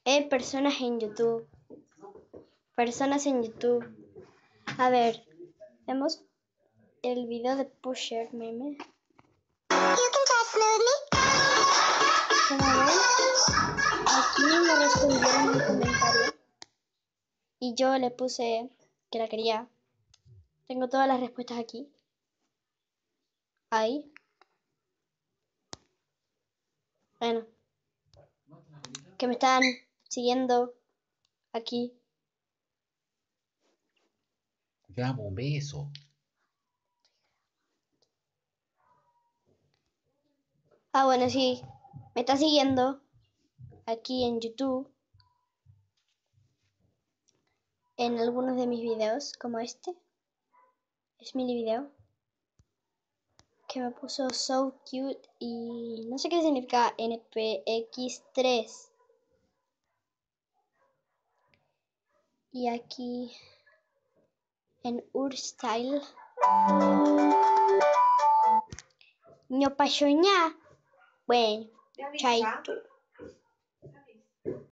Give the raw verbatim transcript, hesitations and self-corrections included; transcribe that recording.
Eh, personas en YouTube. Personas en YouTube. A ver, vemos el video de Pusher Meme. Como ven, aquí me respondieron un comentario y yo le puse que la quería. Tengo todas las respuestas aquí. Ahí. Bueno. Que me están siguiendo aquí. Dame un beso. Ah, bueno, sí. Me está siguiendo aquí en YouTube. En algunos de mis videos, como este. Es mi video. Que me puso so cute y no sé qué significa N P X tres. Y aquí en Urstyle. No pasó nada. Bueno, chaito.